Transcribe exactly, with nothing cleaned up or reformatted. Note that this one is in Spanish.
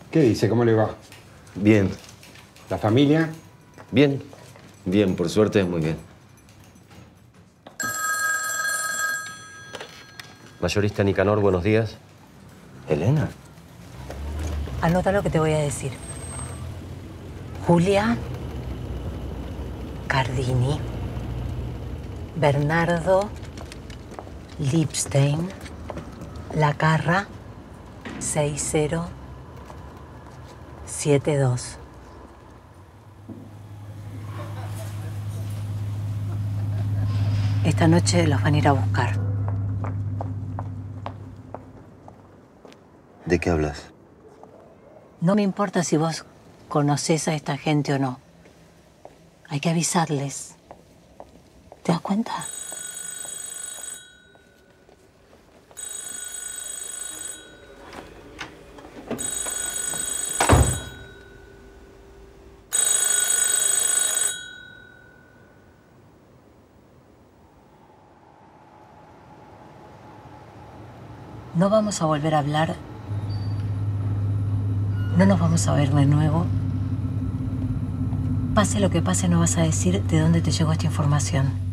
¿Qué dice? ¿Cómo le va? Bien. ¿La familia? Bien. Bien, por suerte, muy bien. Mayorista Nicanor, buenos días. ¿Elena? Anota lo que te voy a decir. Julia Cardini, Bernardo Lipstein, Lacarra seis cero siete dos. Esta noche los van a ir a buscar. ¿De qué hablas? No me importa si vos conocés a esta gente o no. Hay que avisarles. ¿Te das cuenta? No vamos a volver a hablar. No nos vamos a ver de nuevo. Pase lo que pase, no vas a decir de dónde te llegó esta información.